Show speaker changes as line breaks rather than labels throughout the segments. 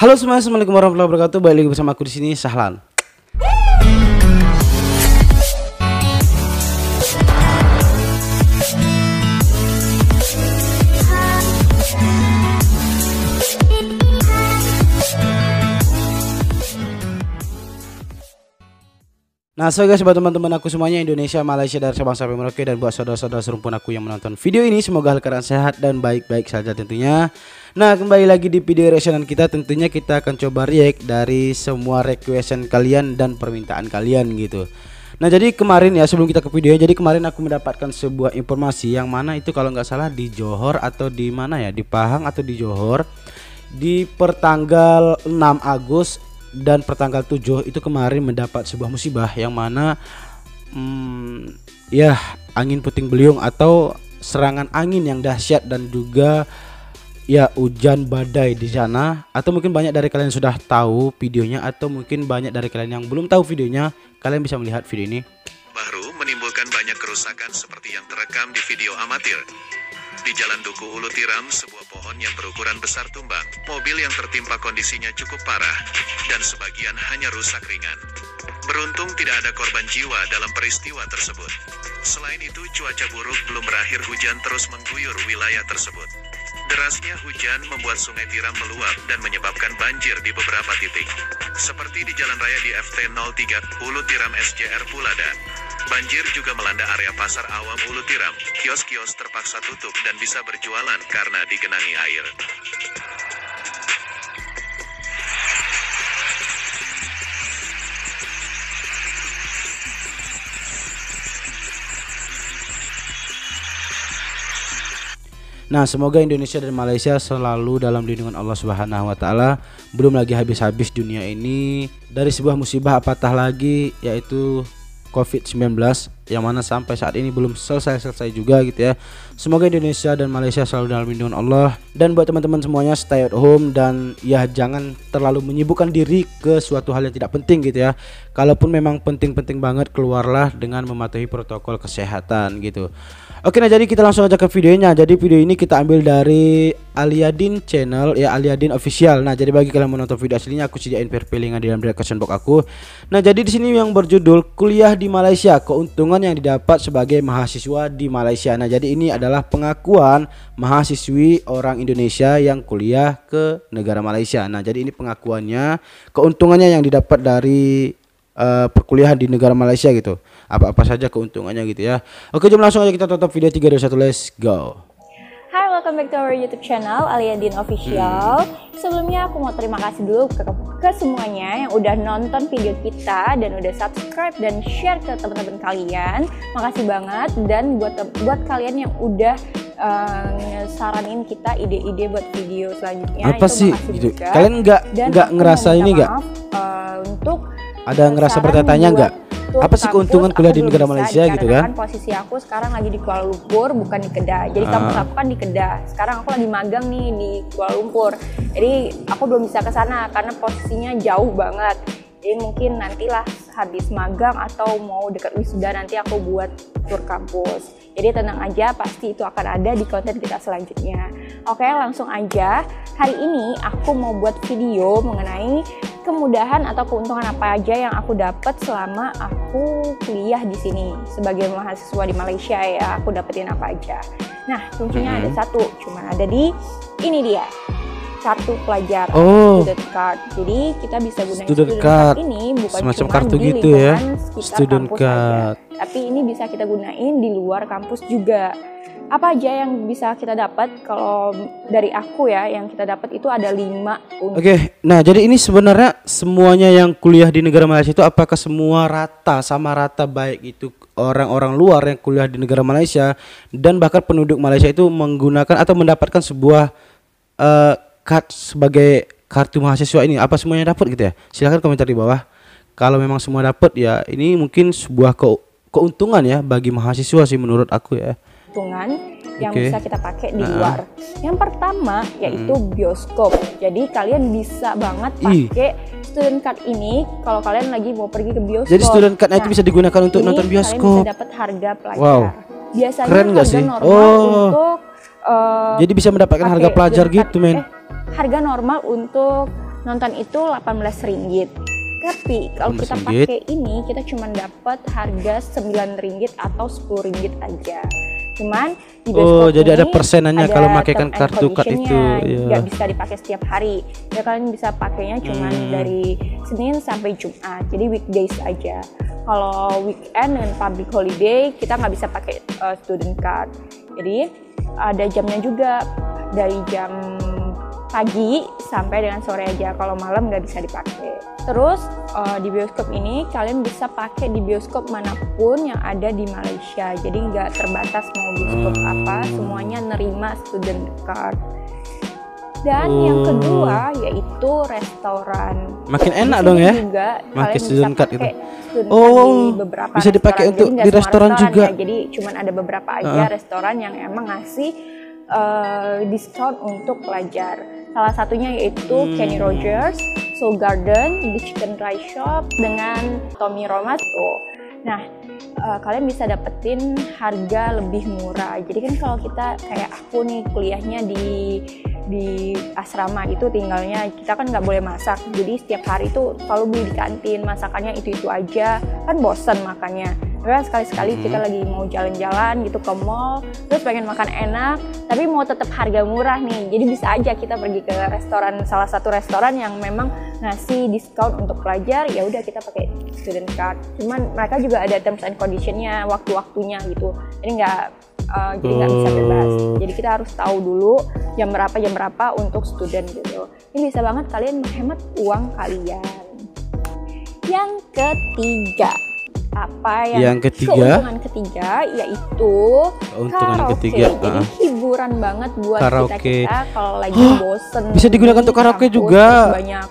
Halo semuanya, assalamualaikum warahmatullahi wabarakatuh. Balik lagi bersama aku di sini, Sahlan. Nah, so guys, buat teman-teman aku semuanya Indonesia, Malaysia, dari Sabang sampai Merauke, dan buat saudara-saudara serumpun aku yang menonton video ini, semoga kalian sehat dan baik-baik saja tentunya. Nah, kembali lagi di video reactionan kita. Tentunya kita akan coba react dari semua requestan kalian dan permintaan kalian gitu. Nah, jadi kemarin ya, sebelum kita ke videonya, jadi kemarin aku mendapatkan sebuah informasi yang mana itu kalau nggak salah di Johor atau di mana ya, di Pahang atau di Johor, di pertanggal 6 Agustus dan pertanggal 7 itu kemarin mendapat sebuah musibah yang mana ya angin puting beliung atau serangan angin yang dahsyat dan juga ya hujan badai di sana. Atau mungkin banyak dari kalian sudah tahu videonya, atau mungkin banyak dari kalian yang belum tahu videonya. Kalian bisa melihat video ini.
Baru menimbulkan banyak kerusakan seperti yang terekam di video amatir. Di Jalan Duku Ulu Tiram, sebuah pohon yang berukuran besar tumbang. Mobil yang tertimpa kondisinya cukup parah, dan sebagian hanya rusak ringan. Beruntung tidak ada korban jiwa dalam peristiwa tersebut. Selain itu, cuaca buruk belum berakhir, hujan terus mengguyur wilayah tersebut. Derasnya hujan membuat sungai Tiram meluap dan menyebabkan banjir di beberapa titik. Seperti di Jalan Raya di FT03, Ulu Tiram SJR Pulada. Banjir juga melanda area Pasar Awam Ulu Tiram. Kios-kios terpaksa tutup dan bisa berjualan karena digenangi air.
Nah, semoga Indonesia dan Malaysia selalu dalam lindungan Allah Subhanahu wa taala. Belum lagi habis-habis dunia ini dari sebuah musibah, apatah lagi, yaitu COVID-19, yang mana sampai saat ini belum selesai juga gitu ya. Semoga Indonesia dan Malaysia selalu dalam lindungan Allah. Dan buat teman-teman semuanya, stay at home dan ya jangan terlalu menyibukkan diri ke suatu hal yang tidak penting gitu ya. Kalaupun memang penting-penting banget, keluarlah dengan mematuhi protokol kesehatan gitu. Oke, nah jadi kita langsung aja ke videonya. Jadi video ini kita ambil dari Aliadin channel ya, Aliadin official. Nah, jadi bagi kalian menonton video aslinya, aku sediain linkan di dalam description box aku. Nah, jadi di sini yang berjudul kuliah di Malaysia, keuntungan yang didapat sebagai mahasiswa di Malaysia. Nah, jadi ini adalah pengakuan mahasiswi orang Indonesia yang kuliah ke negara Malaysia. Nah, jadi ini pengakuannya, keuntungannya yang didapat dari perkuliahan di negara Malaysia gitu. Apa-apa saja keuntungannya gitu ya. Oke, jom langsung aja kita tutup video 3, 2, 1, let's go.
Hai, welcome back to our YouTube channel Aliadin Official. Sebelumnya aku mau terima kasih dulu ke semuanya yang udah nonton video kita dan udah subscribe dan share ke teman-teman kalian. Makasih banget. Dan buat kalian yang udah saranin kita ide-ide buat video selanjutnya,
apa
itu
sih gitu.
juga.
Kalian nggak ngerasa ini nggak?
Untuk
ada ngerasa bertanya-tanya nggak? Apa sih keuntungan kuliah di negara Malaysia gitu kan?
Posisi aku sekarang lagi di Kuala Lumpur, bukan di Kedah. Jadi kampus aku kan di Kedah. Sekarang aku lagi magang nih di Kuala Lumpur. Jadi aku belum bisa ke sana karena posisinya jauh banget. Jadi mungkin nantilah habis magang atau mau dekat wisuda nanti aku buat tur kampus. Jadi tenang aja, pasti itu akan ada di konten kita selanjutnya. Oke, langsung aja. Hari ini aku mau buat video mengenai kemudahan atau keuntungan apa aja yang aku dapat selama aku kuliah di sini sebagai mahasiswa di Malaysia ya. Aku dapetin apa aja. Nah, kuncinya ada satu, cuman ada di ini dia. Kartu pelajar, student card. Jadi kita bisa gunain student card ini bukan semacam cuma kartu di gitu ya, student card aja, tapi ini bisa kita gunain di luar kampus juga. Apa aja yang bisa kita dapat? Kalau dari aku ya, yang kita dapat itu ada 5.
Oke, nah jadi ini sebenarnya semuanya yang kuliah di negara Malaysia itu apakah semua rata, sama rata, baik itu orang-orang luar yang kuliah di negara Malaysia dan bahkan penduduk Malaysia itu menggunakan atau mendapatkan sebuah card sebagai kartu mahasiswa ini, apa semuanya dapat gitu ya? Silahkan komentar di bawah. Kalau memang semua dapat ya, ini mungkin sebuah keuntungan ya bagi mahasiswa sih menurut aku ya.
Keuntungan yang bisa kita pakai di luar. Yang pertama yaitu bioskop. Jadi kalian bisa banget pakai student card ini kalau kalian lagi mau pergi ke bioskop.
Jadi student card itu bisa digunakan untuk nonton bioskop.
Kalian bisa dapat harga pelajar.
Wow.
Biasanya
keren nggak
harga
sih?
normal untuk
jadi bisa mendapatkan harga pelajar gitu men.
Harga normal untuk nonton itu 18 ringgit. Tapi kalau kita
18 ringgit.
pakai ini kita cuma dapat harga 9 ringgit atau 10 ringgit aja. Cuman di bioskop
jadi ada
ini
persenannya
ada
kalau makaikan
term and
kartu card itu,
conditionnya,
ya.
nggak bisa dipakai setiap hari. Ya kalian bisa pakainya cuman dari Senin sampai Jumat, jadi weekdays aja. Kalau weekend dan public holiday kita nggak bisa pakai student card. Jadi ada jamnya juga, dari jam pagi sampai dengan sore aja. Kalau malam nggak bisa dipakai. Terus di bioskop ini kalian bisa pakai di bioskop manapun yang ada di Malaysia. Jadi nggak terbatas mau bioskop apa, semuanya nerima student card. Dan yang kedua yaitu restoran.
Makin enak
Di
dong
sini
ya.
juga
Pakai
kalian
student
bisa
card
pakai
itu.
student card di beberapa
Bisa dipakai
restoran.
untuk
Jadi nggak
di
semua
restoran juga.
ya. Jadi cuman ada beberapa aja restoran yang emang ngasih diskon untuk pelajar. Salah satunya yaitu Kenny Rogers, Soul Garden, The Chicken Rice Shop, dengan Tommy Roma tuh. Nah, kalian bisa dapetin harga lebih murah. Jadi kan kalau kita kayak aku nih kuliahnya di asrama gitu, tinggalnya kita kan nggak boleh masak. Jadi setiap hari tuh selalu beli di kantin, masakannya itu aja, kan bosen makannya. Karena sekali-sekali kita lagi mau jalan-jalan gitu ke mall, terus pengen makan enak, tapi mau tetap harga murah nih. Jadi bisa aja kita pergi ke restoran, salah satu restoran yang memang ngasih diskon untuk pelajar, ya udah kita pakai student card. Cuman mereka juga ada terms and conditionnya, waktu-waktunya gitu. Jadi nggak bisa bebas. Jadi kita harus tahu dulu jam berapa untuk student gitu. Ini bisa banget kalian menghemat uang kalian. Yang ketiga, keuntungan ketiga yaitu karaoke. Jadi hiburan banget buat kita kalau lagi bosen.
Bisa digunakan untuk karaoke juga.
Banyak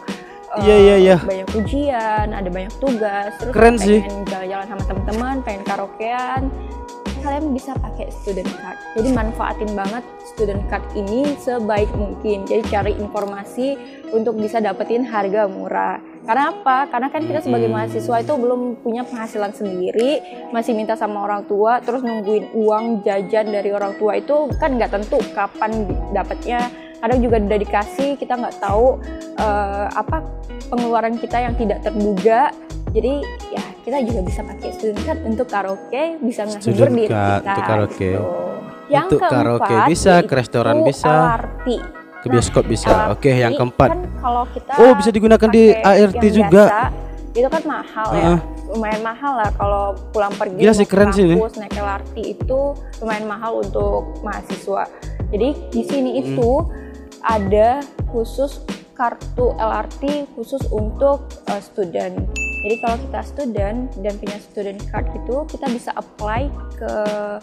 banyak ujian, ada banyak tugas, terus
keren
pengen
sih.
jalan-jalan sama teman-teman, pengen karaokean, kalian bisa pakai student card. Jadi manfaatin banget student card ini sebaik mungkin. Jadi cari informasi untuk bisa dapetin harga murah. Karena apa? Karena kan kita sebagai mahasiswa itu belum punya penghasilan sendiri, masih minta sama orang tua, terus nungguin uang jajan dari orang tua itu kan nggak tentu kapan dapatnya. Kadang juga udah dikasih, kita nggak tahu apa pengeluaran kita yang tidak terduga. Jadi ya kita juga bisa pakai student card untuk karaoke, bisa ngehibur diri kita.
Untuk karaoke.
Gitu. Yang
untuk
keempat,
karaoke bisa, ke restoran bisa,
LRT.
ke bioskop bisa. Oke, yang keempat.
Kan kalau kita
bisa digunakan di ART
yang
juga.
Biasa, itu kan mahal ya. Lumayan mahal lah kalau pulang pergi
Gila sih, keren sih ini.
naik LRT itu lumayan mahal untuk mahasiswa. Jadi di sini itu ada khusus kartu LRT khusus untuk student. Jadi kalau kita student dan punya student card itu, kita bisa apply ke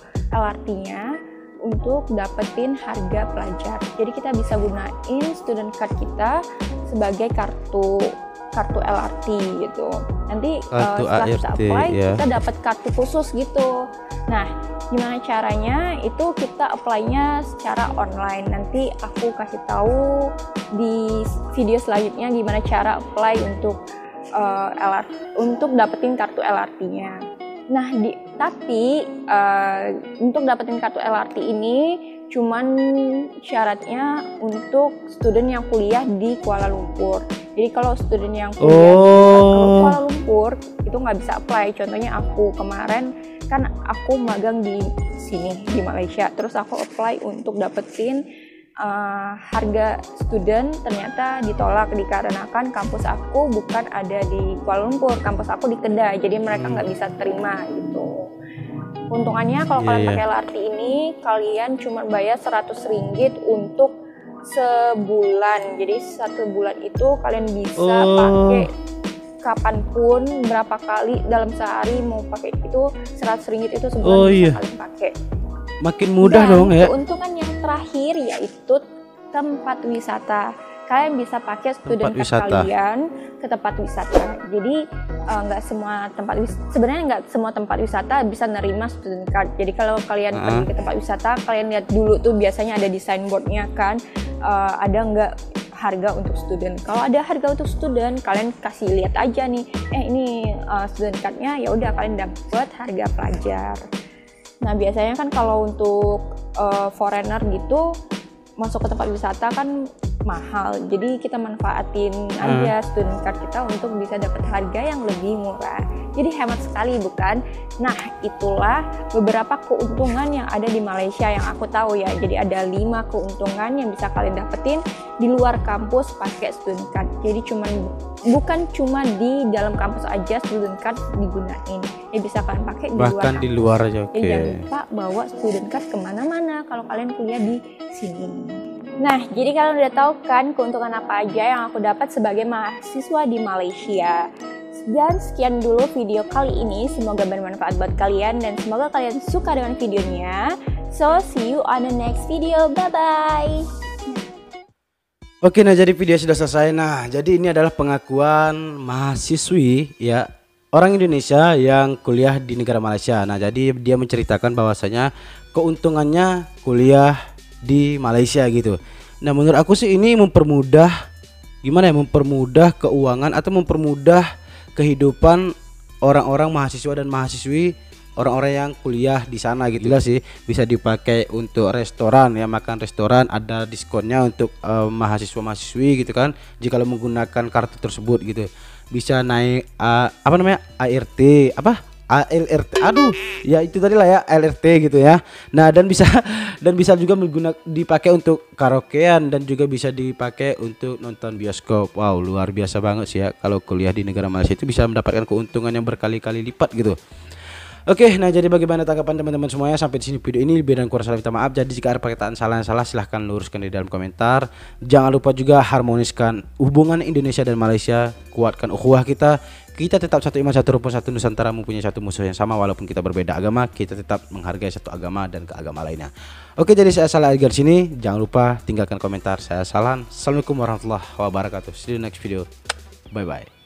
LRT-nya untuk dapetin harga pelajar. Jadi kita bisa gunain student card kita sebagai kartu LRT gitu. Nanti setelah kita apply, kita dapat kartu khusus gitu. Nah, gimana caranya? Itu kita apply-nya secara online. Nanti aku kasih tahu di video selanjutnya gimana cara apply untuk LRT, untuk dapetin kartu LRT-nya. Nah, tapi untuk dapetin kartu LRT ini cuman syaratnya untuk student yang kuliah di Kuala Lumpur. Jadi kalau student yang kuliah di Kuala Lumpur itu nggak bisa apply. Contohnya aku kemarin kan aku magang di sini di Malaysia, terus aku apply untuk dapetin harga student, ternyata ditolak dikarenakan kampus aku bukan ada di Kuala Lumpur, kampus aku di Kedah, jadi mereka nggak bisa terima gitu. Keuntungannya kalau kalian pakai LRT ini, kalian cuma bayar 100 ringgit untuk sebulan. Jadi satu bulan itu kalian bisa pakai kapanpun, berapa kali dalam sehari mau pakai itu 100 ringgit itu sebulan bisa kalian pakai.
Makin mudah dong ya.
Keuntungan yang terakhir yaitu tempat wisata. Kalian bisa pakai student card kalian ke tempat wisata. Jadi nggak semua tempat sebenarnya nggak semua tempat wisata bisa nerima student card. Jadi kalau kalian pergi ke tempat wisata, kalian lihat dulu tuh biasanya ada di signboardnya kan, ada nggak harga untuk student. Kalau ada harga untuk student, kalian kasih lihat aja nih, ini student cardnya, ya udah kalian dapat harga pelajar. Nah biasanya kan kalau untuk foreigner gitu masuk ke tempat wisata kan mahal. Jadi kita manfaatin aja student card kita untuk bisa dapat harga yang lebih murah. Jadi hemat sekali bukan? Nah, itulah beberapa keuntungan yang ada di Malaysia yang aku tahu ya. Jadi ada 5 keuntungan yang bisa kalian dapetin di luar kampus pakai student card. Jadi bukan cuma di dalam kampus aja student card digunain. Ya bisa kalian pakai di luar kampus.
Di luar aja.
Jadi jangan lupa bawa student card kemana-mana kalau kalian kuliah di sini. Nah, jadi kalian udah tahu kan keuntungan apa aja yang aku dapat sebagai mahasiswa di Malaysia. Dan sekian dulu video kali ini, semoga bermanfaat buat kalian dan semoga kalian suka dengan videonya. So, see you on the next video. Bye-bye.
Oke, nah jadi video sudah selesai. Nah, jadi ini adalah pengakuan mahasiswi ya, orang Indonesia yang kuliah di negara Malaysia. Nah, jadi dia menceritakan bahwasanya keuntungannya kuliah di Malaysia gitu. Nah, menurut aku sih ini mempermudah mempermudah keuangan atau mempermudah kehidupan orang-orang mahasiswa dan mahasiswi, orang-orang yang kuliah di sana gitu lah sih. Bisa dipakai untuk restoran ya, makan restoran, ada diskonnya untuk mahasiswa-mahasiswi gitu kan, jika menggunakan kartu tersebut gitu. Bisa naik ART ALRT, aduh ya itu tadi lah ya, LRT gitu ya. Nah, dan bisa juga dipakai untuk karaokean dan juga bisa dipakai untuk nonton bioskop. Wow, luar biasa banget sih ya, kalau kuliah di negara Malaysia itu bisa mendapatkan keuntungan yang berkali-kali lipat gitu. Oke, nah jadi bagaimana tanggapan teman-teman semuanya? Sampai di sini video ini, lebih dan kurang salah minta maaf. Jadi jika ada perkataan salah silahkan luruskan di dalam komentar. Jangan lupa juga harmoniskan hubungan Indonesia dan Malaysia, kuatkan ukhuwah kita. Kita tetap satu iman, satu rumpun, satu Nusantara, mempunyai satu musuh yang sama. Walaupun kita berbeda agama, kita tetap menghargai satu agama dan keagama lainnya. Oke, jadi saya Salah Edgar sini. Jangan lupa tinggalkan komentar. Saya Salan. Assalamualaikum warahmatullahi wabarakatuh. See you next video. Bye bye.